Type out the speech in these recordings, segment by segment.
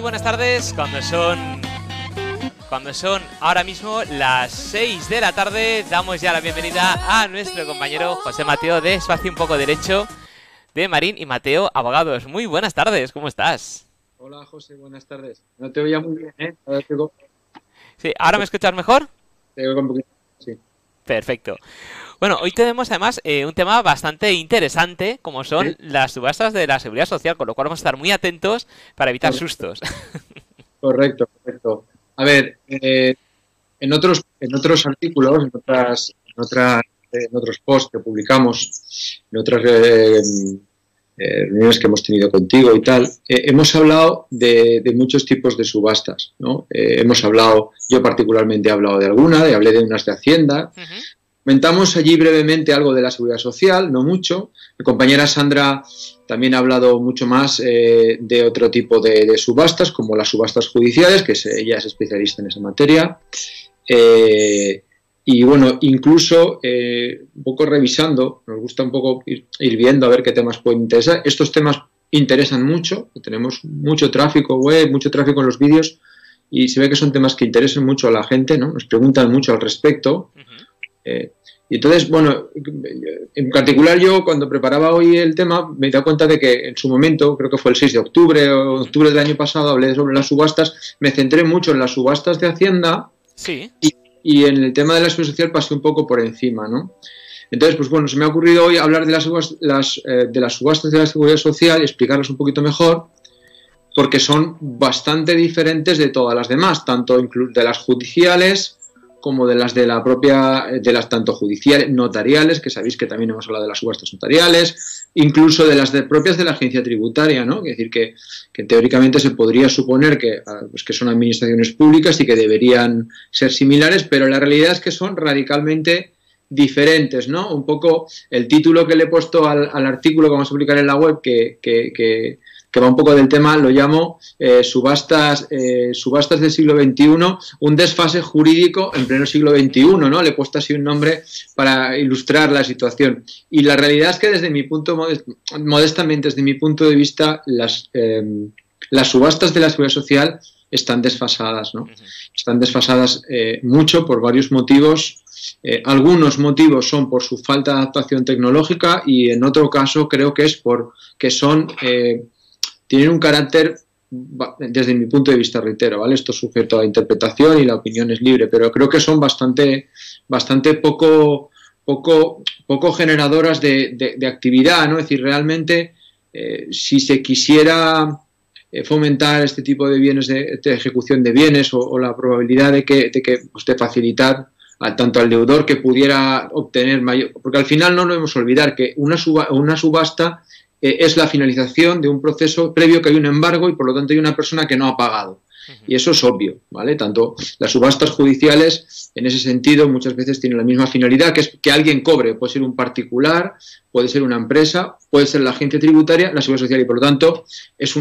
buenas tardes, cuando son ahora mismo las 6 de la tarde, damos ya la bienvenida a nuestro compañero José Mateo de Espacio Un Poco Derecho, de Marín y Mateo Abogados. Muy buenas tardes, ¿cómo estás? Hola José, buenas tardes. No te oía muy bien, ¿eh? Ahora te oigo... Sí, ¿ahora me escuchas mejor? Te oigo un poquito, sí. Perfecto. Bueno, hoy tenemos además un tema bastante interesante, como son las subastas de la Seguridad Social, con lo cual vamos a estar muy atentos para evitar sustos. Correcto. A ver, en otros artículos, en otros posts que publicamos, en otras reuniones que hemos tenido contigo y tal, hemos hablado de muchos tipos de subastas, ¿no? Yo particularmente he hablado de hablé de unas de Hacienda. Comentamos allí brevemente algo de la Seguridad Social, no mucho. Mi compañera Sandra también ha hablado mucho más de otro tipo de subastas, como las subastas judiciales, que ella es especialista en esa materia. Y bueno, incluso un poco revisando, nos gusta un poco ir viendo a ver qué temas pueden interesar. Estos temas interesan mucho, tenemos mucho tráfico web, mucho tráfico en los vídeos, y se ve que son temas que interesan mucho a la gente, ¿no? Nos preguntan mucho al respecto. Y entonces, bueno, en particular yo cuando preparaba hoy el tema me he dado cuenta de que en su momento, creo que fue el 6 de octubre o octubre del año pasado, hablé sobre las subastas, me centré mucho en las subastas de Hacienda. Sí. Y en el tema de la Seguridad Social pasé un poco por encima, ¿no? Entonces, pues bueno, se me ha ocurrido hoy hablar de las subastas de la Seguridad Social y explicarlas un poquito mejor, porque son bastante diferentes de todas las demás, tanto de las judiciales como de las tanto judiciales, notariales, que sabéis que también hemos hablado de las subastas notariales, incluso de las propias de la agencia tributaria, ¿no? Es decir, que teóricamente se podría suponer que son administraciones públicas y que deberían ser similares, pero la realidad es que son radicalmente diferentes, ¿no? Un poco el título que le he puesto al artículo que vamos a publicar en la web, que va un poco del tema, lo llamo subastas del siglo XXI, un desfase jurídico en pleno siglo XXI, ¿no? Le he puesto así un nombre para ilustrar la situación. Y la realidad es que modestamente, desde mi punto de vista, las subastas de la Seguridad Social están desfasadas, ¿no? Están desfasadas mucho por varios motivos. Algunos motivos son por su falta de adaptación tecnológica y en otro caso creo que es porque tienen un carácter, desde mi punto de vista, reitero, ¿vale? Esto es sujeto a interpretación y la opinión es libre, pero creo que son bastante poco generadoras de actividad, ¿no? Es decir, realmente, si se quisiera fomentar este tipo de bienes, de ejecución de bienes o la probabilidad de facilitar tanto al deudor que pudiera obtener mayor... Porque al final no debemos olvidar que una subasta es la finalización de un proceso previo que hay un embargo y por lo tanto hay una persona que no ha pagado. Y eso es obvio, ¿vale? Tanto las subastas judiciales, en ese sentido, muchas veces tienen la misma finalidad, que es que alguien cobre. Puede ser un particular, puede ser una empresa, puede ser la agencia tributaria, la Seguridad Social, y por lo tanto es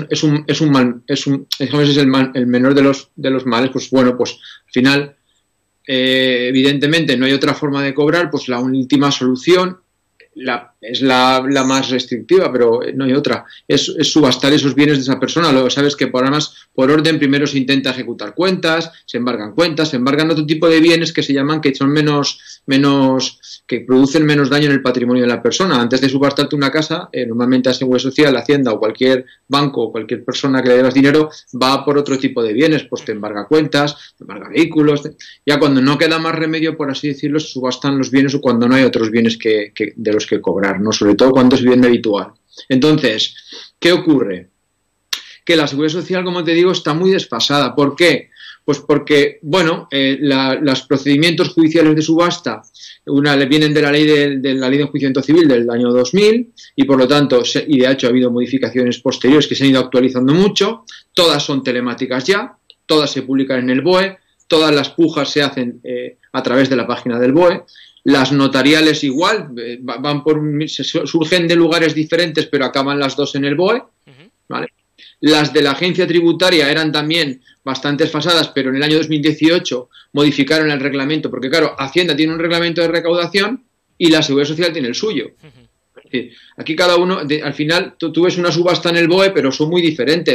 el menor de los males. Pues bueno, pues al final, evidentemente no hay otra forma de cobrar, pues la última solución es la más restrictiva, pero no hay otra. Es subastar esos bienes de esa persona. Luego sabes que además, por orden, primero se intenta ejecutar cuentas, se embargan otro tipo de bienes que se llaman, que son que producen menos daño en el patrimonio de la persona. Antes de subastarte una casa, normalmente a Seguridad Social, Hacienda o cualquier banco o cualquier persona que le debas dinero va por otro tipo de bienes, pues te embarga cuentas, te embarga vehículos. Ya cuando no queda más remedio, por así decirlo, se subastan los bienes o cuando no hay otros bienes de los que cobrar, ¿no? Sobre todo cuando es vivienda habitual. Entonces, ¿qué ocurre? Que la Seguridad Social, como te digo, está muy desfasada. ¿Por qué? Pues porque, bueno, los procedimientos judiciales de subasta vienen de la ley de enjuiciamiento civil del año 2000 y por lo tanto, y de hecho ha habido modificaciones posteriores que se han ido actualizando mucho, todas son telemáticas ya, todas se publican en el BOE, todas las pujas se hacen a través de la página del BOE. Las notariales igual, surgen de lugares diferentes pero acaban las dos en el BOE, ¿vale? Las de la agencia tributaria eran también bastante desfasadas, pero en el año 2018 modificaron el reglamento, porque claro, Hacienda tiene un reglamento de recaudación y la Seguridad Social tiene el suyo. Es decir, aquí cada uno, al final, tú ves una subasta en el BOE, pero son muy diferentes.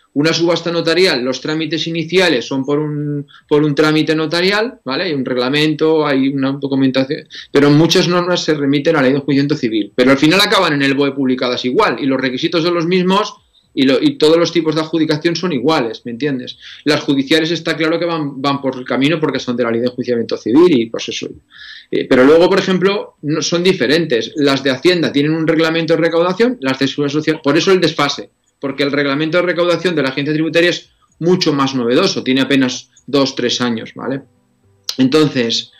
Una subasta notarial, los trámites iniciales son por un trámite notarial, ¿vale? Hay un reglamento, hay una documentación, pero muchas normas se remiten a la ley de enjuiciamiento civil, pero al final acaban en el BOE publicadas igual, y los requisitos son los mismos, y todos los tipos de adjudicación son iguales, ¿me entiendes? Las judiciales está claro que van por el camino porque son de la ley de enjuiciamiento civil y pues eso. Pero luego, por ejemplo, no, son diferentes. Las de Hacienda tienen un reglamento de recaudación, las de Seguridad Social, por eso el desfase, porque el reglamento de recaudación de la agencia tributaria es mucho más novedoso, tiene apenas 2-3 años, ¿vale? Entonces,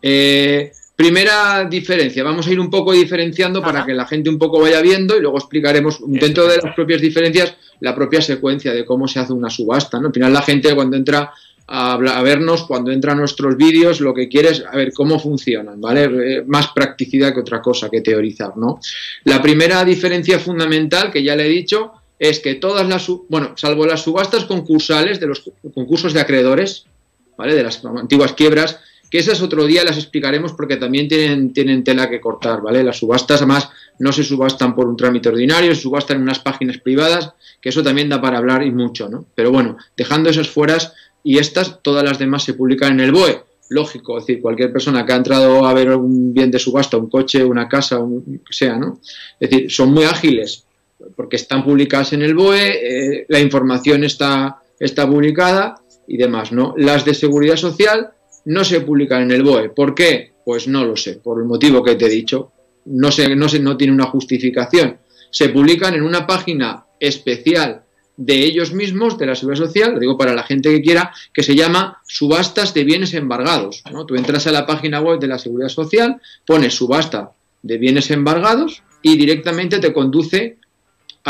primera diferencia, vamos a ir un poco diferenciando para que la gente un poco vaya viendo y luego explicaremos dentro de las propias diferencias la propia secuencia de cómo se hace una subasta, ¿no? Al final la gente cuando entra a vernos, cuando entra a nuestros vídeos, lo que quiere es a ver cómo funcionan, ¿vale? Más practicidad que otra cosa, que teorizar, ¿no? La primera diferencia fundamental, que ya le he dicho, es que todas las, salvo las subastas concursales de los concursos de acreedores, ¿vale? De las antiguas quiebras, que esas otro día las explicaremos porque también tienen tela que cortar, ¿vale? Las subastas además no se subastan por un trámite ordinario, se subastan en unas páginas privadas, que eso también da para hablar y mucho, ¿no? Pero bueno, dejando esas fueras y estas, todas las demás se publican en el BOE. Lógico, es decir, cualquier persona que ha entrado a ver algún bien de subasta, un coche, una casa, que sea, ¿no? Es decir, son muy ágiles porque están publicadas en el BOE, la información está publicada y demás, ¿no? Las de Seguridad Social no se publican en el BOE. ¿Por qué? Pues no lo sé, por el motivo que te he dicho. No tiene una justificación. Se publican en una página especial de ellos mismos, de la Seguridad Social, lo digo para la gente que quiera, que se llama subastas de bienes embargados, ¿no? Tú entras a la página web de la Seguridad Social, pones subasta de bienes embargados y directamente te conduce a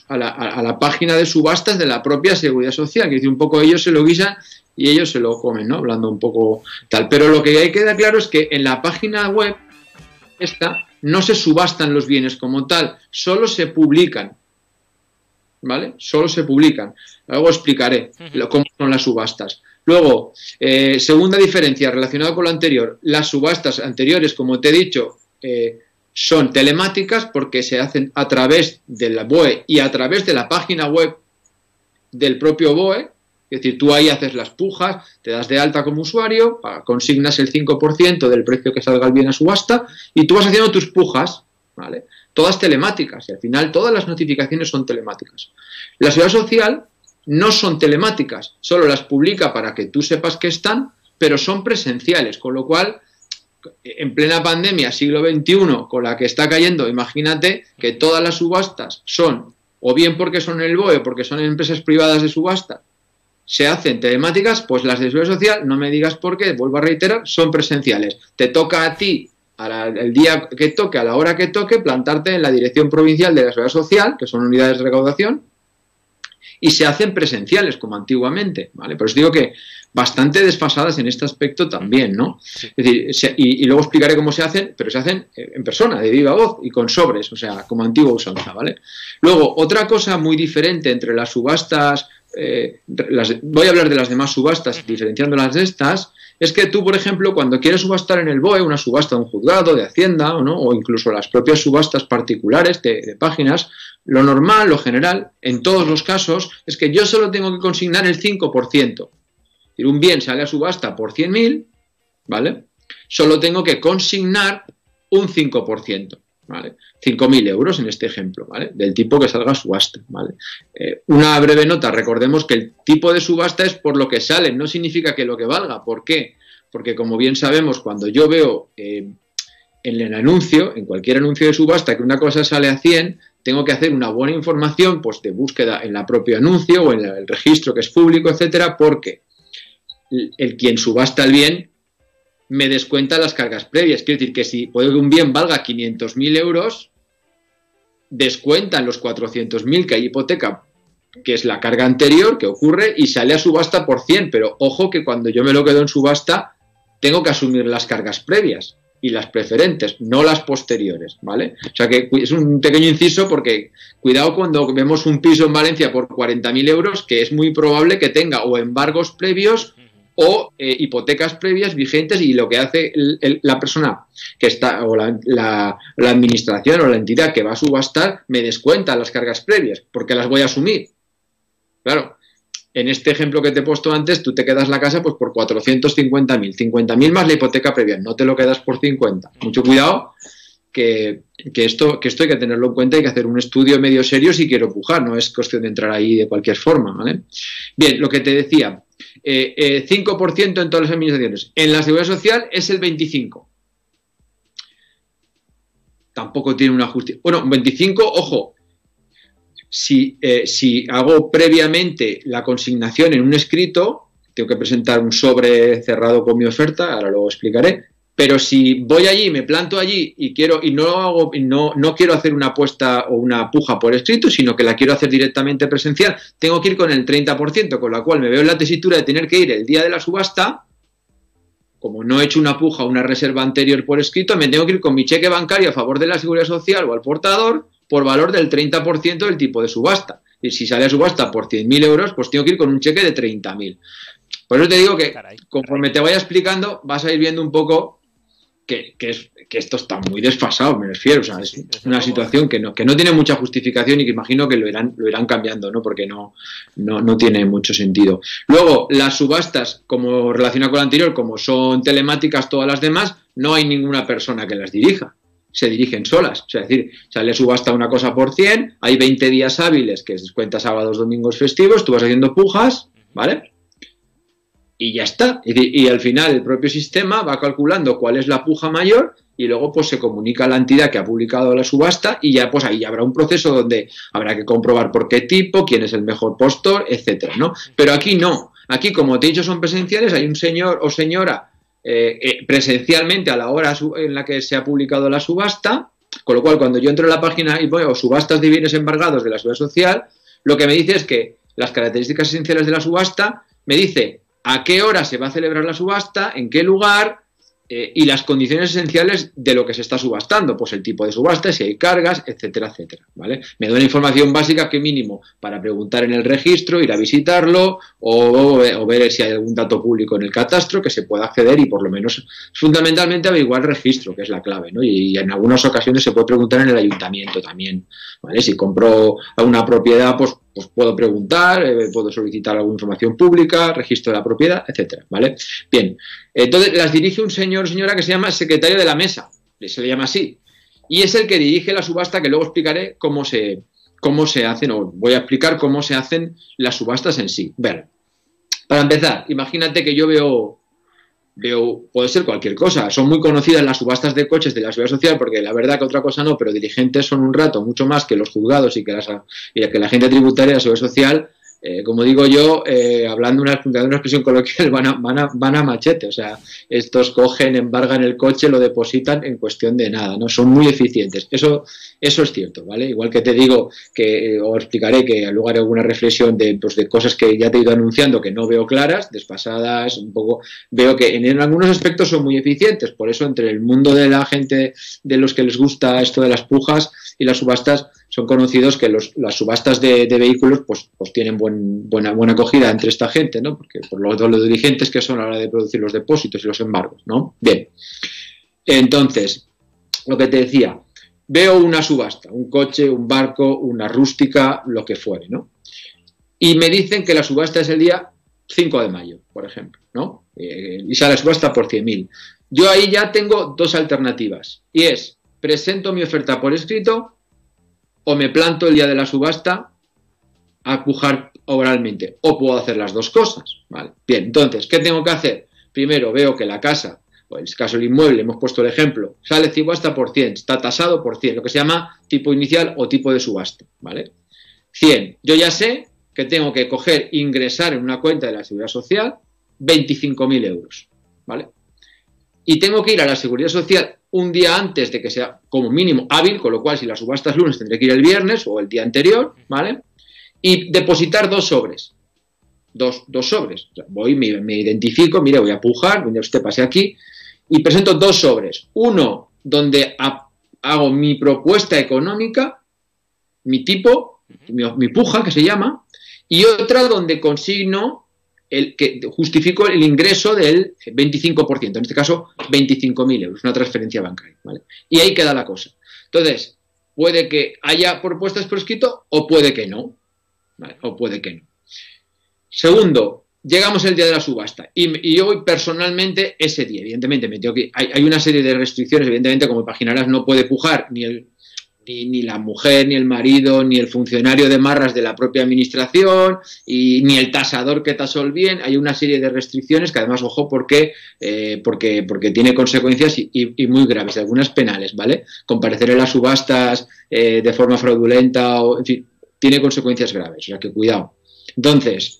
la página de subastas de la propia Seguridad Social, que dice un poco ellos se lo guisan y ellos se lo comen, ¿no? Hablando un poco tal. Pero lo que queda claro es que en la página web esta no se subastan los bienes como tal, solo se publican, ¿vale? Solo se publican. Luego explicaré cómo son las subastas. Luego, segunda diferencia relacionada con lo anterior, las subastas anteriores, como te he dicho, son telemáticas porque se hacen a través de la BOE y a través de la página web del propio BOE. Es decir, tú ahí haces las pujas, te das de alta como usuario, consignas el 5% del precio que salga el bien a subasta y tú vas haciendo tus pujas, ¿vale? Todas telemáticas y al final todas las notificaciones son telemáticas. La Seguridad Social no son telemáticas, solo las publica para que tú sepas que están, pero son presenciales, con lo cual, en plena pandemia, siglo XXI, con la que está cayendo, imagínate que todas las subastas son, o bien porque son en el BOE o porque son en empresas privadas de subasta, se hacen telemáticas, pues las de Seguridad Social, no me digas por qué, vuelvo a reiterar, son presenciales. Te toca a ti, el día que toque, a la hora que toque, plantarte en la dirección provincial de la Seguridad Social, que son unidades de recaudación, y se hacen presenciales, como antiguamente, ¿vale? Pero os digo que bastante desfasadas en este aspecto también, ¿no? Sí. Es decir, y luego explicaré cómo se hacen, pero se hacen en persona, de viva voz y con sobres, o sea, como antigua usanza, ¿vale? Luego, otra cosa muy diferente entre las subastas, voy a hablar de las demás subastas, diferenciándolas de estas, es que tú, por ejemplo, cuando quieres subastar en el BOE, una subasta de un juzgado, de Hacienda, ¿no? O incluso las propias subastas particulares de páginas, lo normal, lo general, en todos los casos, es que yo solo tengo que consignar el 5%. Si un bien sale a subasta por 100.000, ¿vale? Solo tengo que consignar un 5%, ¿vale? 5.000 euros en este ejemplo, ¿vale? Del tipo que salga a subasta, ¿vale? Una breve nota, recordemos que el tipo de subasta es por lo que sale, no significa que lo que valga. ¿Por qué? Porque como bien sabemos, cuando yo veo en el anuncio, en cualquier anuncio de subasta, que una cosa sale a 100, tengo que hacer una buena información, pues, de búsqueda en la propio anuncio o en el registro que es público, etcétera, porque quien subasta el bien me descuenta las cargas previas. Quiero decir que si puede que un bien valga 500.000 euros, descuentan los 400.000 que hay hipoteca, que es la carga anterior que ocurre, y sale a subasta por 100. Pero ojo que cuando yo me lo quedo en subasta, tengo que asumir las cargas previas y las preferentes, no las posteriores, ¿vale? O sea que es un pequeño inciso porque cuidado cuando vemos un piso en Valencia por 40.000 euros, que es muy probable que tenga o embargos previos o hipotecas previas vigentes, y lo que hace la persona que está, o la administración o la entidad que va a subastar, me descuenta las cargas previas porque las voy a asumir. Claro, en este ejemplo que te he puesto antes, tú te quedas la casa pues por 450.000, 50.000 más la hipoteca previa, no te lo quedas por 50. Mucho cuidado, que esto hay que tenerlo en cuenta, hay que hacer un estudio medio serio si quiero pujar, no es cuestión de entrar ahí de cualquier forma, ¿vale? Bien, lo que te decía, 5% en todas las administraciones, en la Seguridad Social es el 25%. Tampoco tiene una justicia. Bueno, 25, ojo, si hago previamente la consignación en un escrito, tengo que presentar un sobre cerrado con mi oferta, ahora lo explicaré, pero si voy allí, me planto allí y no quiero hacer una apuesta o una puja por escrito, sino que la quiero hacer directamente presencial, tengo que ir con el 30%, con la cual me veo en la tesitura de tener que ir el día de la subasta. Como no he hecho una puja o una reserva anterior por escrito, me tengo que ir con mi cheque bancario a favor de la Seguridad Social o al portador por valor del 30% del tipo de subasta. Y si sale a subasta por 100.000 euros, pues tengo que ir con un cheque de 30.000. Por eso te digo que conforme te vaya explicando, vas a ir viendo un poco que esto está muy desfasado, me refiero. O sea, es una situación que no tiene mucha justificación y que imagino que lo irán cambiando, ¿no? Porque no tiene mucho sentido. Luego, las subastas, como relacionado con la anterior, como son telemáticas todas las demás, no hay ninguna persona que las dirija. Se dirigen solas. O sea, es decir, sale subasta una cosa por 100, hay 20 días hábiles que descuenta sábados, domingos, festivos, tú vas haciendo pujas, ¿vale? Y ya está. Y al final el propio sistema va calculando cuál es la puja mayor y luego pues se comunica a la entidad que ha publicado la subasta y ya pues ahí habrá un proceso donde habrá que comprobar por qué tipo, quién es el mejor postor, etcétera, ¿no? Pero aquí no. Aquí, como te he dicho, son presenciales, hay un señor o señora presencialmente a la hora en la que se ha publicado la subasta, con lo cual cuando yo entro en la página y veo subastas de bienes embargados de la Seguridad Social, lo que me dice es que las características esenciales de la subasta me dice a qué hora se va a celebrar la subasta, en qué lugar y las condiciones esenciales de lo que se está subastando, pues el tipo de subasta, si hay cargas, etcétera, etcétera, ¿vale? Me da una información básica que mínimo para preguntar en el registro, ir a visitarlo o ver si hay algún dato público en el catastro que se pueda acceder y por lo menos fundamentalmente averiguar el registro, que es la clave, ¿no? Y en algunas ocasiones se puede preguntar en el ayuntamiento también, ¿vale? Si compro una propiedad, pues puedo preguntar, puedo solicitar alguna información pública, registro de la propiedad, etcétera, ¿vale? Bien, entonces las dirige un señor o señora que se llama secretario de la mesa, se le llama así, y es el que dirige la subasta, que luego explicaré cómo se hacen, o voy a explicar cómo se hacen las subastas en sí. Ver, para empezar, imagínate que yo veo, puede ser cualquier cosa, son muy conocidas las subastas de coches de la Seguridad Social, porque la verdad que otra cosa no, pero dirigentes son un rato, mucho más que los juzgados y que la gente tributaria de la Seguridad Social, como digo yo, hablando de una expresión coloquial, van a machete, o sea, estos cogen, embargan el coche, lo depositan en cuestión de nada, ¿no? Son muy eficientes, eso es cierto, ¿vale? Igual que te digo, os explicaré que luego haré alguna reflexión de cosas que ya te he ido anunciando que no veo claras, desfasadas, un poco, veo que en algunos aspectos son muy eficientes, por eso entre el mundo de la gente, de los que les gusta esto de las pujas y las subastas, son conocidos que las subastas de vehículos pues tienen buena acogida entre esta gente, ¿no? Porque por los dirigentes que son a la hora de producir los depósitos y los embargos, ¿no? Bien, entonces, lo que te decía, veo una subasta, un coche, un barco, una rústica, lo que fuere, ¿no? Y me dicen que la subasta es el día 5 de mayo, por ejemplo, ¿no? Y sale la subasta por 100.000. Yo ahí ya tengo dos alternativas, y es, presento mi oferta por escrito o me planto el día de la subasta a pujar oralmente, o puedo hacer las dos cosas, ¿vale? Bien, entonces, ¿qué tengo que hacer? Primero veo que la casa, o en este caso el inmueble, hemos puesto el ejemplo, sale subasta por 100, está tasado por 100, lo que se llama tipo inicial o tipo de subasta, ¿vale? 100, yo ya sé que tengo que coger, ingresar en una cuenta de la Seguridad Social 25.000 euros, ¿vale? Y tengo que ir a la Seguridad Social un día antes de que sea como mínimo hábil, con lo cual si la subasta es lunes tendré que ir el viernes o el día anterior, ¿vale? Y depositar dos sobres. Dos sobres. O sea, voy, me identifico, mire, voy a pujar, usted pase aquí, y presento dos sobres. Uno donde hago mi propuesta económica, mi tipo, mi puja, que se llama, y otra donde consigno que justifico el ingreso del 25%, en este caso 25.000 euros, una transferencia bancaria, ¿vale? Y ahí queda la cosa. Entonces, puede que haya propuestas por escrito o puede que no, ¿vale? O puede que no. Segundo, llegamos el día de la subasta y yo voy personalmente ese día. Evidentemente, hay una serie de restricciones. Evidentemente, como imaginarás, no puede pujar ni la mujer, ni el marido, ni el funcionario de marras de la propia administración, ni el tasador que tasó el bien. Hay una serie de restricciones que además, ojo, porque tiene consecuencias y muy graves, algunas penales, ¿vale? Comparecer en las subastas de forma fraudulenta, en fin, tiene consecuencias graves, o sea que cuidado. Entonces,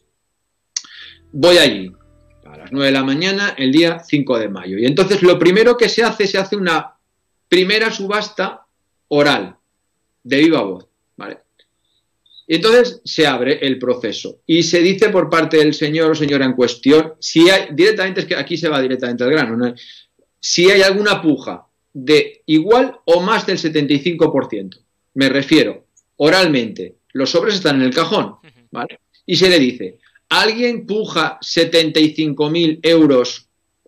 voy allí a las 9 de la mañana, el día 5 de mayo. Y entonces lo primero que se hace una primera subasta oral, de viva voz, ¿vale? Y entonces se abre el proceso y se dice por parte del señor o señora en cuestión, si hay, directamente, es que aquí se va directamente al grano, ¿no? Si hay alguna puja de igual o más del 75%, me refiero, oralmente, los sobres están en el cajón, ¿vale? Y se le dice, ¿alguien puja 75.000 euros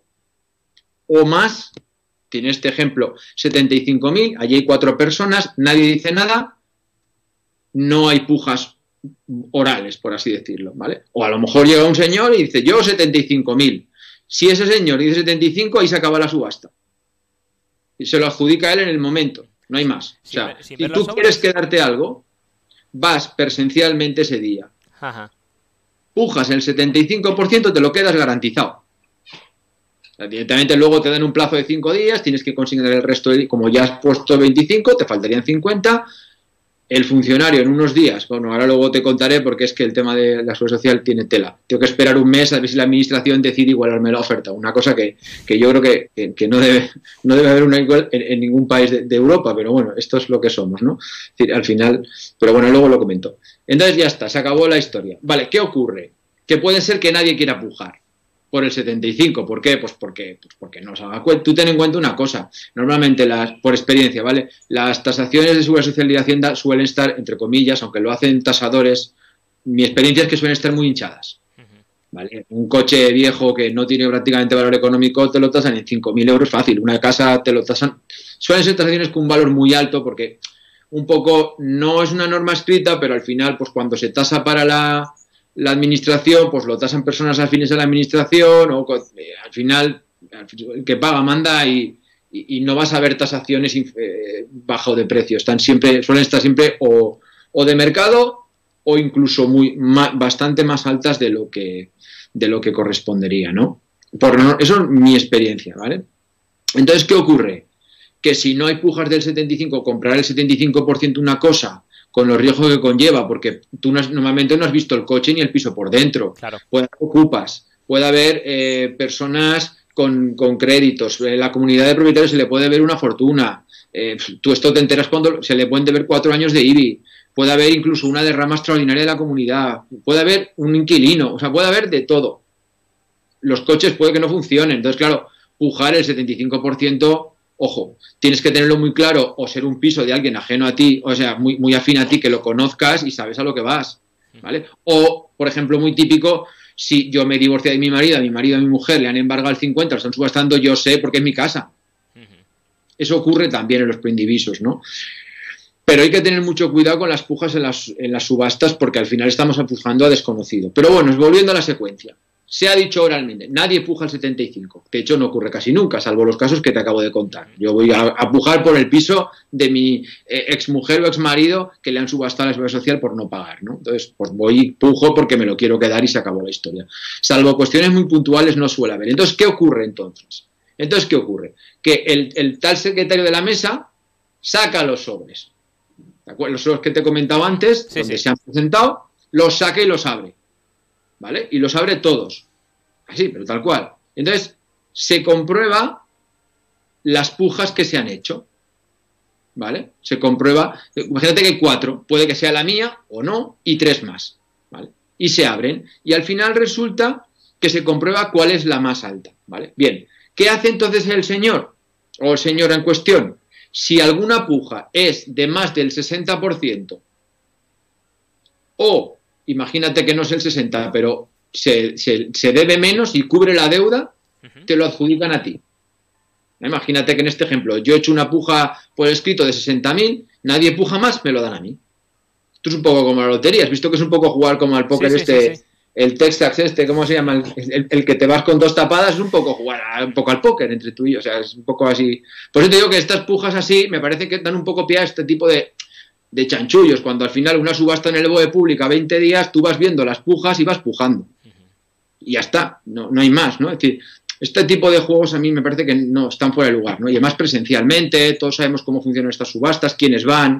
o más? Tiene este ejemplo, 75.000, allí hay 4 personas, nadie dice nada, no hay pujas orales, por así decirlo, ¿vale? O a lo mejor llega un señor y dice, yo 75.000. Si ese señor dice 75, ahí se acaba la subasta. Y se lo adjudica a él en el momento, no hay más. O sea, si tú quieres quedarte algo, vas presencialmente ese día. Ajá. Pujas el 75%, te lo quedas garantizado. Directamente luego te dan un plazo de 5 días, tienes que consignar el resto, como ya has puesto 25, te faltarían 50. El funcionario en unos días, bueno, ahora luego te contaré porque es que el tema de la seguridad social tiene tela. Tengo que esperar un mes a ver si la administración decide igualarme la oferta. Una cosa que yo creo que no debe haber una igual en ningún país de Europa, pero bueno, esto es lo que somos, ¿no? Es decir, al final, pero bueno, luego lo comento. Entonces ya está, se acabó la historia. Vale, ¿qué ocurre? Que puede ser que nadie quiera pujar por el 75. ¿Por qué? Pues porque no se haga cuenta. Tú ten en cuenta una cosa. Normalmente, por experiencia, ¿vale? Las tasaciones de Seguridad Social y de Hacienda suelen estar, entre comillas, aunque lo hacen tasadores, mi experiencia es que suelen estar muy hinchadas. ¿Vale? Un coche viejo que no tiene prácticamente valor económico te lo tasan en 5.000 euros fácil. Una casa te lo tasan. Suelen ser tasaciones con un valor muy alto porque un poco no es una norma escrita, pero al final, pues cuando se tasa para la administración, pues lo tasan personas afines a la administración, o al final el que paga manda y no vas a ver tasaciones bajo de precio. Suelen estar siempre o de mercado o incluso bastante más altas de lo que correspondería, ¿no? Eso es mi experiencia, ¿vale? Entonces, ¿qué ocurre? Que si no hay pujas del 75, comprar el 75% una cosa con los riesgos que conlleva, porque tú normalmente no has visto el coche ni el piso por dentro. Claro. Puede haber personas con créditos, en la comunidad de propietarios se le puede ver una fortuna, tú esto te enteras cuando se le pueden deber 4 años de IBI, puede haber incluso una derrama extraordinaria de la comunidad, puede haber un inquilino, o sea, puede haber de todo. Los coches puede que no funcionen, entonces claro, pujar el 75%, ojo, tienes que tenerlo muy claro o ser un piso de alguien ajeno a ti, o sea, muy afín a ti, que lo conozcas y sabes a lo que vas, ¿vale? O, por ejemplo, muy típico, si yo me divorcio de mi marido, a mi mujer le han embargado el 50, lo están subastando, yo sé porque es mi casa. Eso ocurre también en los preindivisos, ¿no? Pero hay que tener mucho cuidado con las pujas en las subastas porque al final estamos empujando a desconocido. Pero bueno, volviendo a la secuencia. Se ha dicho oralmente, nadie puja el 75. De hecho, no ocurre casi nunca, salvo los casos que te acabo de contar. Yo voy a pujar por el piso de mi exmujer o exmarido que le han subastado la seguridad social por no pagar, ¿no? Entonces, pues voy y pujo porque me lo quiero quedar y se acabó la historia. Salvo cuestiones muy puntuales no suele haber. Entonces, ¿qué ocurre entonces? ¿Qué ocurre? Que el tal secretario de la mesa saca los sobres. ¿De acuerdo? Los sobres que te he comentado antes, donde se han presentado, los saca y los abre. ¿Vale? Y los abre todos. Así, pero tal cual. Entonces, se comprueba las pujas que se han hecho. ¿Vale? Se comprueba. Imagínate que hay 4. Puede que sea la mía o no, y 3 más. ¿Vale? Y se abren. Y al final resulta que se comprueba cuál es la más alta. ¿Vale? Bien. ¿Qué hace entonces el señor? O el señor en cuestión. Si alguna puja es de más del 60%, o imagínate que no es el 60, pero se debe menos y cubre la deuda, te lo adjudican a ti. Imagínate que en este ejemplo yo he hecho una puja por escrito de 60.000, nadie puja más, me lo dan a mí. Esto es un poco como la lotería, has visto que es un poco jugar como al póker sí. El Texas ¿cómo se llama? El que te vas con 2 tapadas es un poco jugar un poco al póker entre tú y yo, o sea, es un poco así. Por eso te digo que estas pujas así me parece que dan un poco pie a este tipo de chanchullos, cuando al final una subasta en el BOE pública 20 días, tú vas viendo las pujas y vas pujando. Y ya está, no hay más, ¿no? Es decir, este tipo de juegos a mí me parece que no están fuera de lugar, ¿no? Y además presencialmente, todos sabemos cómo funcionan estas subastas, quiénes van.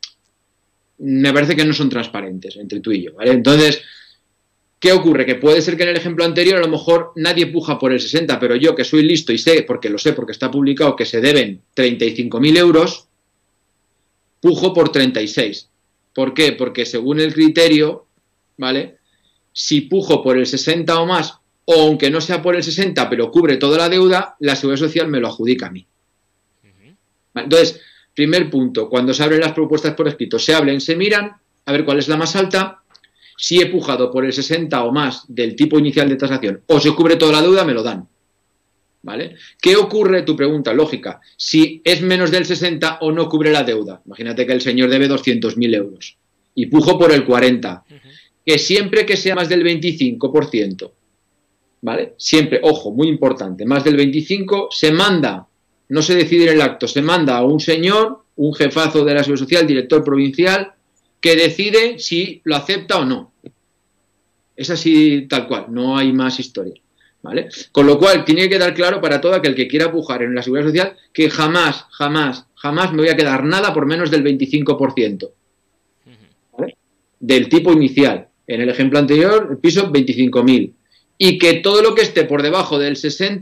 Me parece que no son transparentes entre tú y yo, ¿vale? Entonces, ¿qué ocurre? Que puede ser que en el ejemplo anterior a lo mejor nadie puja por el 60, pero yo que soy listo y sé, porque está publicado, que se deben 35.000 euros, pujo por 36. ¿Por qué? Porque según el criterio, ¿vale? Si pujo por el 60 o más, o aunque no sea por el 60, pero cubre toda la deuda, la Seguridad Social me lo adjudica a mí. Entonces, primer punto, cuando se abren las propuestas por escrito, se miran, a ver cuál es la más alta. Si he pujado por el 60 o más del tipo inicial de tasación, o se cubre toda la deuda, me lo dan. ¿Vale? ¿Qué ocurre? Tu pregunta, lógica. Si es menos del 60 o no cubre la deuda. Imagínate que el señor debe 200.000 euros y pujo por el 40. Que siempre que sea más del 25%, ¿vale? Siempre, ojo, muy importante, más del 25 se manda, no se decide en el acto, se manda a un señor, un jefazo de la Seguridad Social, director provincial, que decide si lo acepta o no. Es así tal cual, no hay más historia, ¿vale? Con lo cual, tiene que quedar claro para todo aquel que quiera pujar en la Seguridad Social que jamás me voy a quedar nada por menos del 25%, ¿vale? Del tipo inicial. En el ejemplo anterior, el piso 25.000. Y que todo lo que esté por debajo del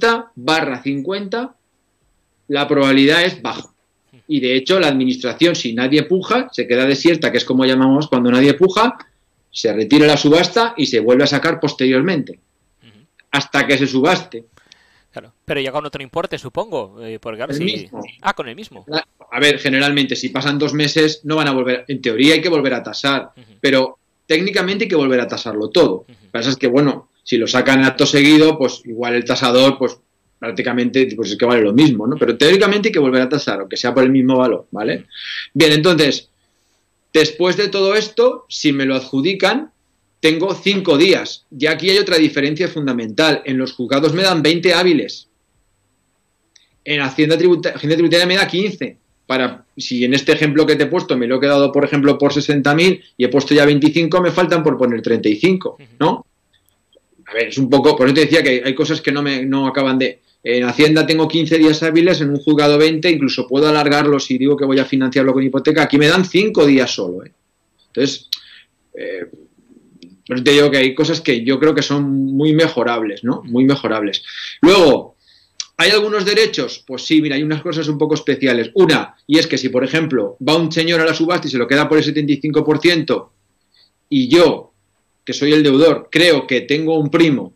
60/50, la probabilidad es baja. Y de hecho, la administración, si nadie puja, se queda desierta, que es como llamamos cuando nadie puja, se retira la subasta y se vuelve a sacar posteriormente. Hasta que se subaste. Claro, pero ya con otro importe, supongo. Porque claro, mismo. Con el mismo. A ver, generalmente, si pasan 2 meses, no van a volver. En teoría hay que volver a tasar, pero técnicamente hay que volver a tasarlo todo. Lo que pasa es que, bueno, si lo sacan acto seguido, pues igual el tasador, pues prácticamente pues es que vale lo mismo, ¿no? Pero teóricamente hay que volver a tasar, aunque sea por el mismo valor, ¿vale? Bien, entonces, después de todo esto, si me lo adjudican, tengo 5 días. Y aquí hay otra diferencia fundamental. En los juzgados me dan 20 hábiles. En Hacienda Tributaria me da 15. Si en este ejemplo que te he puesto me lo he quedado, por ejemplo, por 60.000 y he puesto ya 25, me faltan por poner 35, ¿no? A ver, es un poco, por eso te decía que hay cosas que no acaban de... En Hacienda tengo 15 días hábiles, en un juzgado 20, incluso puedo alargarlo si digo que voy a financiarlo con hipoteca. Aquí me dan 5 días solo, ¿eh? Entonces, por eso te digo que hay cosas que yo creo que son muy mejorables, ¿no? Muy mejorables. Luego, ¿hay algunos derechos? Pues sí, mira, hay unas cosas un poco especiales. Una, y es que si, por ejemplo, va un señor a la subasta y se lo queda por el 75% y yo, que soy el deudor, creo que tengo un primo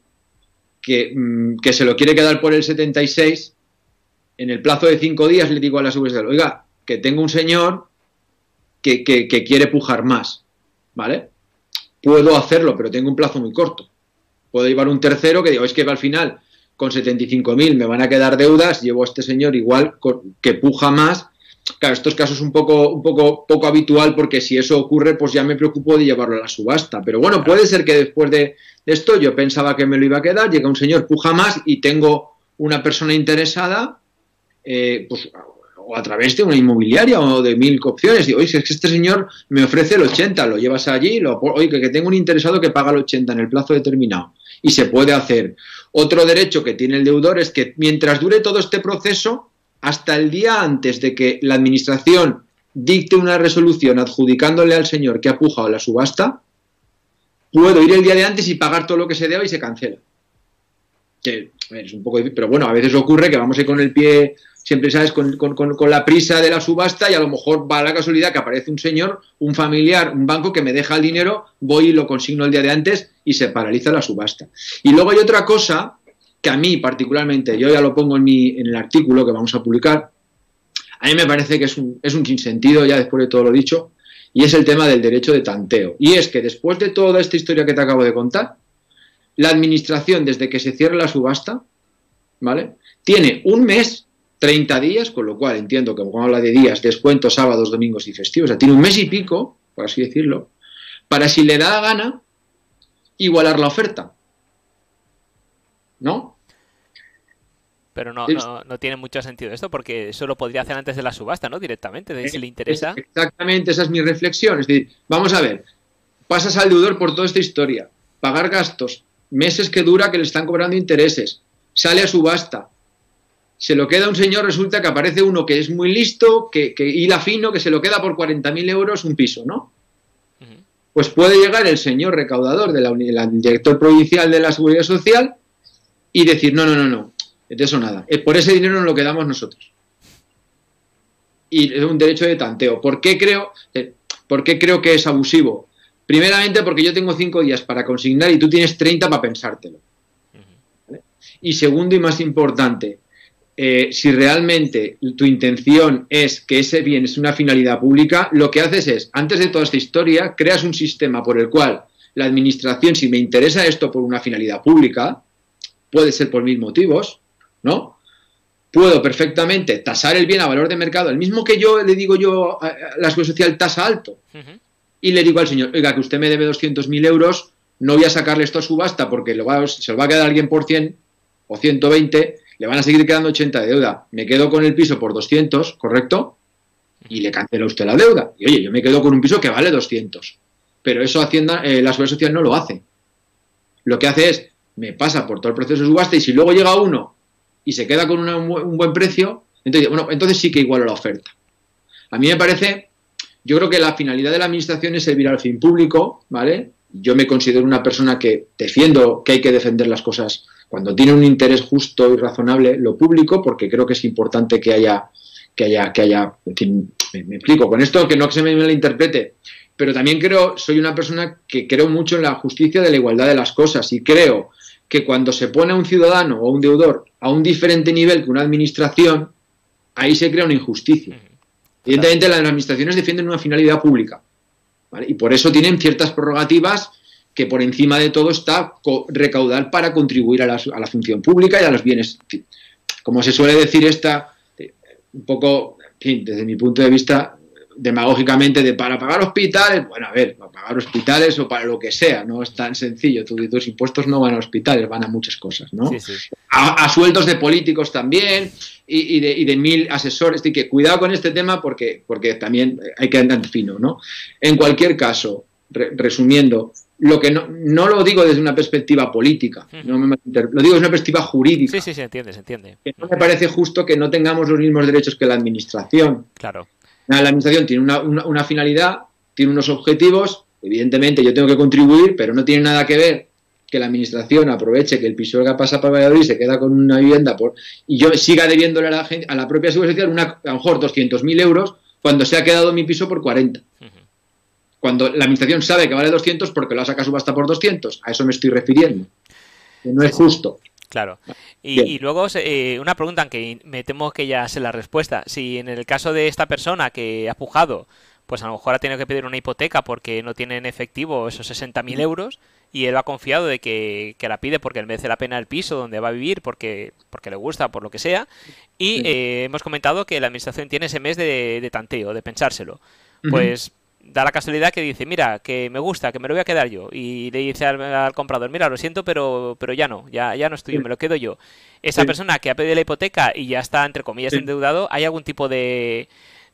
que se lo quiere quedar por el 76%, en el plazo de 5 días le digo a la Seguridad Social, oiga, que tengo un señor que quiere pujar más, ¿vale? Puedo hacerlo, pero tengo un plazo muy corto. Puedo llevar un tercero que digo, es que al final con 75.000 me van a quedar deudas, llevo a este señor igual que puja más. Claro, estos casos un poco habitual, porque si eso ocurre, pues ya me preocupo de llevarlo a la subasta. Pero bueno, puede ser que después de esto yo pensaba que me lo iba a quedar, llega un señor, puja más y tengo una persona interesada, pues o a través de una inmobiliaria o de 1000 opciones. Digo, oye, si es que este señor me ofrece el 80, lo llevas allí, oye, que tengo un interesado que paga el 80 en el plazo determinado. Y se puede hacer. Otro derecho que tiene el deudor es que mientras dure todo este proceso, hasta el día antes de que la administración dicte una resolución adjudicándole al señor que ha pujado la subasta, puedo ir el día de antes y pagar todo lo que se deba y se cancela. Que es un poco difícil, pero bueno, a veces ocurre que vamos ahí con el pie, siempre sabes, con la prisa de la subasta, y a lo mejor va a la casualidad que aparece un señor, un familiar, un banco que me deja el dinero, voy y lo consigno el día de antes y se paraliza la subasta. Y luego hay otra cosa que a mí particularmente, yo ya lo pongo en el artículo que vamos a publicar, a mí me parece que es un sinsentido, ya después de todo lo dicho, y es el tema del derecho de tanteo. Y es que después de toda esta historia que te acabo de contar, la administración, desde que se cierra la subasta, ¿vale?, tiene un mes, 30 días, con lo cual entiendo que como habla de días, descuento sábados, domingos y festivos, o sea, tiene un mes y pico, por así decirlo, para, si le da la gana, igualar la oferta. ¿No? Pero no tiene mucho sentido esto, porque eso lo podría hacer antes de la subasta, ¿no? Directamente, de si le interesa. Exactamente, esa es mi reflexión. Es decir, vamos a ver, pasas al deudor por toda esta historia, pagar gastos, meses que dura que le están cobrando intereses, sale a subasta, se lo queda un señor, resulta que aparece uno que es muy listo, que hila fino, que se lo queda por 40.000 euros un piso, ¿no? Pues puede llegar el señor recaudador del director provincial de la Seguridad Social y decir, no, de eso nada, por ese dinero nos lo quedamos nosotros. Y es un derecho de tanteo. ¿Por qué creo que es abusivo? Primeramente porque yo tengo 5 días para consignar y tú tienes 30 para pensártelo. ¿Vale? Y segundo y más importante, si realmente tu intención es que ese bien es una finalidad pública, lo que haces es, antes de toda esta historia, creas un sistema por el cual la administración, si me interesa esto por una finalidad pública, puede ser por 1000 motivos, ¿no? Puedo perfectamente tasar el bien a valor de mercado, el mismo que yo le digo yo a la Seguridad Social tasa alto, y le digo al señor, oiga, que usted me debe 200.000 euros, no voy a sacarle esto a subasta porque se lo va a quedar alguien por 100 o 120, le van a seguir quedando 80 de deuda, me quedo con el piso por 200, ¿correcto? Y le cancela usted la deuda. Y oye, yo me quedo con un piso que vale 200. Pero eso Hacienda, la Seguridad Social no lo hace. Lo que hace es, me pasa por todo el proceso de subasta y si luego llega uno y se queda con un buen precio, entonces sí que iguala la oferta. A mí me parece, yo creo que la finalidad de la administración es servir al fin público, ¿vale? Yo me considero una persona que defiendo que hay que defender las cosas cuando tiene un interés justo y razonable, lo público, porque creo que es importante que haya, en fin, me explico, con esto que no se me malinterprete, pero también soy una persona que creo mucho en la justicia de la igualdad de las cosas y creo que cuando se pone a un ciudadano o un deudor a un diferente nivel que una administración, ahí se crea una injusticia. Evidentemente las administraciones defienden una finalidad pública, ¿vale? Y por eso tienen ciertas prerrogativas que por encima de todo está recaudar para contribuir a la función pública y a los bienes. En fin, como se suele decir un poco, en fin, desde mi punto de vista, demagógicamente, para pagar hospitales, bueno, a ver, para pagar hospitales o para lo que sea, no es tan sencillo, tus impuestos no van a hospitales, van a muchas cosas, ¿no? Sí. A sueldos de políticos también y de 1000 asesores, así que cuidado con este tema porque también hay que andar fino, ¿no? En cualquier caso, resumiendo, lo que no lo digo desde una perspectiva política, lo digo desde una perspectiva jurídica. Sí, se entiende. Que no me parece justo que no tengamos los mismos derechos que la administración. Claro. La administración tiene una finalidad, tiene unos objetivos, evidentemente yo tengo que contribuir, pero no tiene nada que ver que la administración aproveche que el Pisuerga pasa para Valladolid y se queda con una vivienda y yo siga debiéndole a la propia Seguridad Social a lo mejor 200.000 euros cuando se ha quedado mi piso por 40. Cuando la administración sabe que vale 200 porque lo ha sacado subasta por 200. A eso me estoy refiriendo. Que no es justo. Claro. Y luego una pregunta, aunque me temo que ya sé la respuesta. Si en el caso de esta persona que ha pujado, pues a lo mejor ha tenido que pedir una hipoteca porque no tiene en efectivo esos 60.000 euros y él ha confiado de que la pide porque le merece la pena el piso donde va a vivir, porque le gusta, por lo que sea. Y hemos comentado que la administración tiene ese mes de tanteo, de pensárselo. Pues da la casualidad que dice, mira, que me gusta, que me lo voy a quedar yo. Y le dice al comprador, mira, lo siento, pero ya no es tuyo, me lo quedo yo. Esa persona que ha pedido la hipoteca y ya está, entre comillas, endeudado, ¿hay algún tipo de,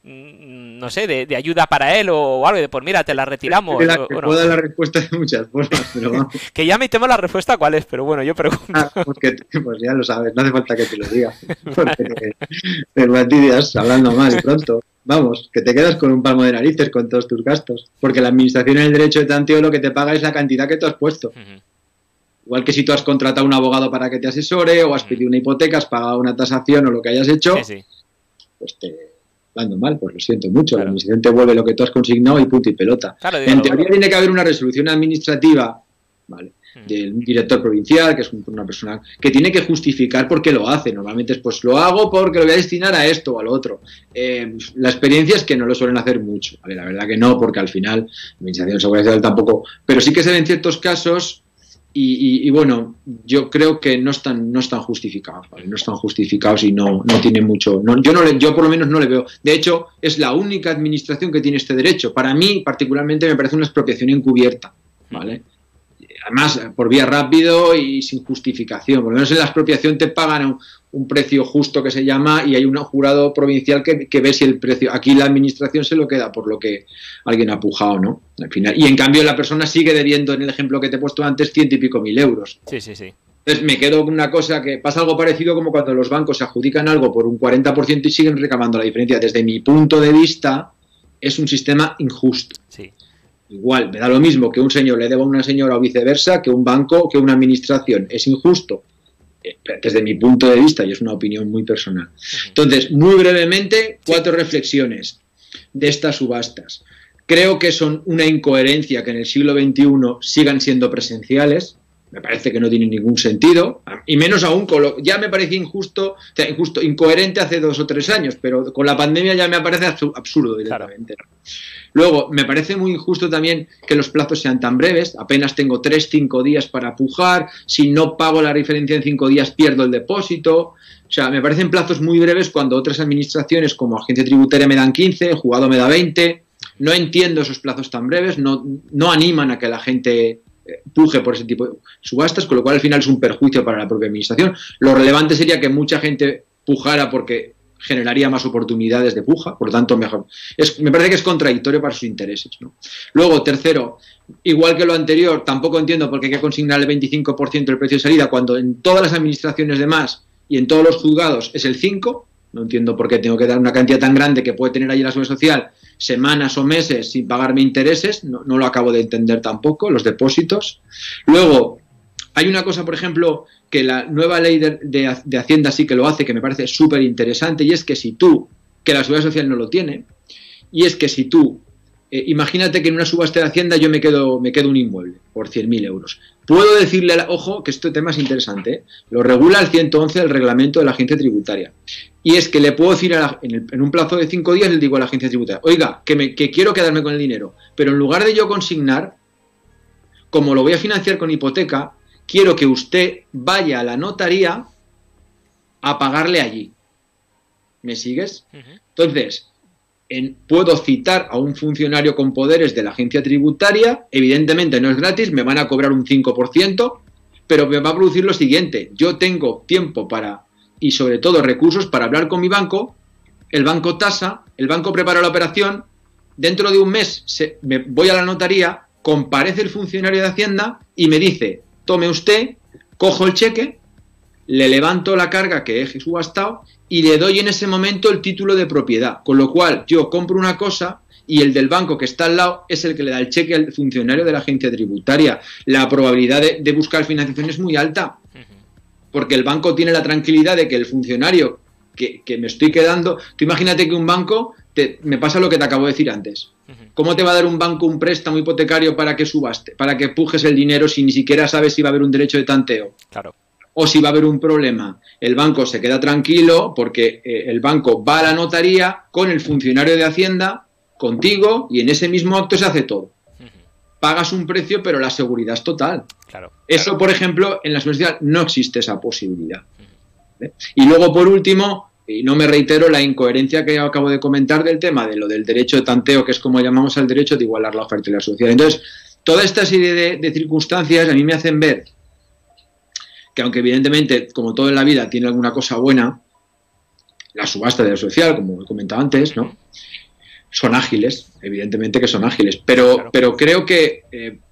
no sé, de ayuda para él o algo? De, pues mira, te la retiramos. Puedo dar la respuesta de muchas formas, pero vamos. Que ya me temo la respuesta cuál es, pero bueno, yo pregunto. Pues ya lo sabes, no hace falta que te lo diga. Porque te fastidias hablando mal y pronto. Vamos, que te quedas con un palmo de narices con todos tus gastos. Porque la administración en el derecho de tanteo lo que te paga es la cantidad que tú has puesto. Igual que si tú has contratado a un abogado para que te asesore o has pedido una hipoteca, has pagado una tasación o lo que hayas hecho, pues te hablando mal, pues lo siento mucho. Claro. La administración te vuelve lo que tú has consignado y punto y pelota. Claro, en teoría tiene que haber una resolución administrativa, ¿vale?, del director provincial, que es una persona que tiene que justificar por qué lo hace. Normalmente es, pues lo hago porque lo voy a destinar a esto o al otro. La experiencia es que no lo suelen hacer mucho, ¿vale? La verdad que no, porque al final la administración de seguridad social tampoco, pero sí que se ven ciertos casos y bueno, yo creo que no están justificados, ¿vale? No están justificados y no tienen mucho. Yo por lo menos no le veo. De hecho, es la única administración que tiene este derecho. Para mí, particularmente, me parece una expropiación encubierta, ¿vale? Además, por vía rápido y sin justificación. Por lo menos en la expropiación te pagan un precio justo, que se llama, y hay un jurado provincial que ve si el precio... Aquí la administración se lo queda por lo que alguien ha pujado, ¿no? Al final. Y en cambio la persona sigue debiendo, en el ejemplo que te he puesto antes, 100 y pico mil euros. Sí. Entonces me quedo con una cosa que pasa algo parecido como cuando los bancos se adjudican algo por un 40% y siguen recabando la diferencia. Desde mi punto de vista, es un sistema injusto. Sí. Igual, me da lo mismo que un señor le deba a una señora o viceversa, que un banco, que una administración. Es injusto, desde mi punto de vista, y es una opinión muy personal. Entonces, muy brevemente, 4 reflexiones de estas subastas. Creo que son una incoherencia que en el siglo XXI sigan siendo presenciales. Me parece que no tiene ningún sentido, y menos aún, ya me parecía incoherente hace 2 o 3 años, pero con la pandemia ya me parece absurdo directamente. Claro. Luego, me parece muy injusto también que los plazos sean tan breves, apenas tengo 3-5 días para pujar, si no pago la diferencia en 5 días pierdo el depósito. O sea, me parecen plazos muy breves cuando otras administraciones como Agencia Tributaria me dan 15, el juzgado me da 20. No entiendo esos plazos tan breves, no animan a que la gente puje por ese tipo de subastas, con lo cual al final es un perjuicio para la propia administración. Lo relevante sería que mucha gente pujara porque generaría más oportunidades de puja, por lo tanto mejor. Me parece que es contradictorio para sus intereses, ¿no? Luego, tercero, igual que lo anterior, tampoco entiendo por qué hay que consignar el 25% del precio de salida cuando en todas las administraciones de más y en todos los juzgados es el 5%. No entiendo por qué tengo que dar una cantidad tan grande que puede tener ahí la Seguridad Social semanas o meses sin pagarme intereses. No lo acabo de entender tampoco, los depósitos. Luego, hay una cosa, por ejemplo, que la nueva ley de Hacienda sí que lo hace, que me parece súper interesante, y es que que la Seguridad Social no lo tiene, y es que si tú, imagínate que en una subasta de Hacienda yo me quedo un inmueble por 100.000 euros. Puedo decirle, ojo, que este tema es interesante, lo regula el 111 del reglamento de la Agencia Tributaria. Y es que le puedo decir en un plazo de 5 días, le digo a la Agencia Tributaria, oiga, que quiero quedarme con el dinero, pero en lugar de yo consignar, como lo voy a financiar con hipoteca, quiero que usted vaya a la notaría a pagarle allí. ¿Me sigues? Entonces, puedo citar a un funcionario con poderes de la agencia tributaria, evidentemente no es gratis, me van a cobrar un 5%, pero me va a producir lo siguiente, yo tengo tiempo y sobre todo recursos para hablar con mi banco, el banco tasa, el banco prepara la operación, dentro de un mes me voy a la notaría, comparece el funcionario de Hacienda y me dice, tome usted, cojo el cheque, le levanto la carga que he subastado y le doy en ese momento el título de propiedad, con lo cual yo compro una cosa y el del banco que está al lado es el que le da el cheque al funcionario de la agencia tributaria. La probabilidad de buscar financiación es muy alta, porque el banco tiene la tranquilidad de que el funcionario que me estoy quedando... Tú imagínate que un banco, me pasa lo que te acabo de decir antes. ¿Cómo te va a dar un banco un préstamo hipotecario para que subaste, para que pujes el dinero si ni siquiera sabes si va a haber un derecho de tanteo? Claro. O si va a haber un problema. El banco se queda tranquilo porque el banco va a la notaría con el funcionario de Hacienda, contigo, y en ese mismo acto se hace todo. Pagas un precio, pero la seguridad es total. Claro. Eso, por ejemplo, en la Seguridad Social no existe esa posibilidad. Y luego, por último, y no me reitero, la incoherencia que acabo de comentar del tema de lo del derecho de tanteo, que es como llamamos al derecho de igualar la oferta y la social. Entonces, toda esta serie de circunstancias a mí me hacen ver que, aunque evidentemente, como todo en la vida, tiene alguna cosa buena, la subasta de la social, como he comentado antes, ¿no? Son ágiles, evidentemente que son ágiles, pero creo que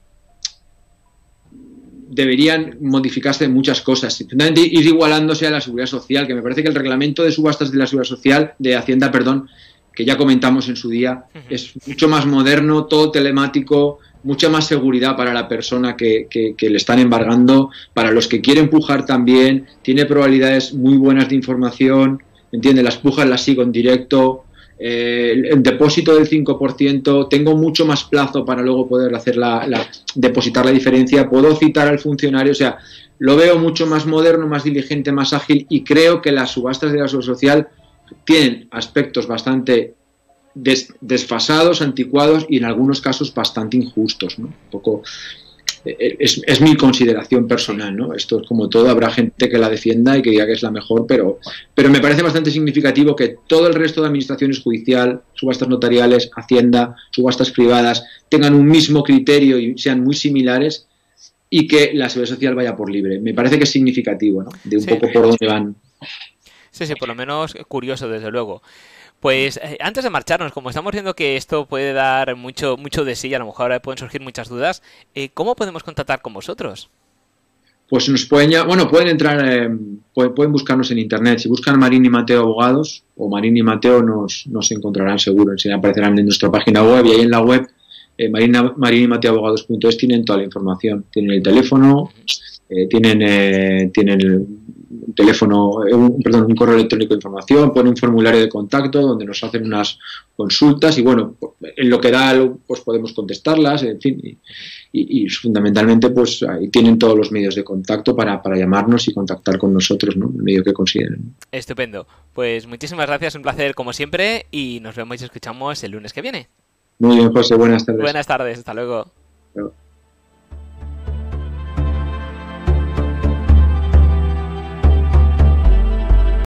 deberían modificarse muchas cosas, simplemente ir igualándose a la seguridad social, que me parece que el reglamento de subastas de la seguridad social, de Hacienda, perdón, que ya comentamos en su día, es mucho más moderno, todo telemático, mucha más seguridad para la persona que le están embargando, para los que quieren pujar también, tiene probabilidades muy buenas de información, ¿entiendes? Las pujas las sigo en directo, el depósito del 5%, tengo mucho más plazo para luego poder hacer depositar la diferencia, puedo citar al funcionario, o sea, lo veo mucho más moderno, más diligente, más ágil, y creo que las subastas de la seguridad social tienen aspectos bastante desfasados, anticuados y en algunos casos bastante injustos, ¿no? Un poco es mi consideración personal, ¿no? Esto es como todo, habrá gente que la defienda y que diga que es la mejor, pero me parece bastante significativo que todo el resto de administraciones judicial, subastas notariales, Hacienda, subastas privadas, tengan un mismo criterio y sean muy similares, y que la Seguridad Social vaya por libre. Me parece que es significativo, ¿no? De un poco por dónde van. Sí, por lo menos curioso, desde luego. Pues antes de marcharnos, como estamos viendo que esto puede dar mucho de sí, y a lo mejor pueden surgir muchas dudas, ¿cómo podemos contactar con vosotros? Pues nos pueden entrar, pueden buscarnos en internet. Si buscan Marín y Mateo Abogados o Marín y Mateo nos encontrarán seguro. Se aparecerán en nuestra página web, y ahí en la web marinymateoabogados.es tienen toda la información. Tienen el teléfono, tienen un teléfono, un correo electrónico de información, ponen un formulario de contacto donde nos hacen unas consultas, y bueno, en lo que da pues podemos contestarlas, en fin, y fundamentalmente pues ahí tienen todos los medios de contacto para llamarnos y contactar con nosotros, ¿no? El medio que consideren. Estupendo. Pues muchísimas gracias, un placer como siempre, y nos vemos y escuchamos el lunes que viene. Muy bien, José, buenas tardes. Buenas tardes, hasta luego. Chao.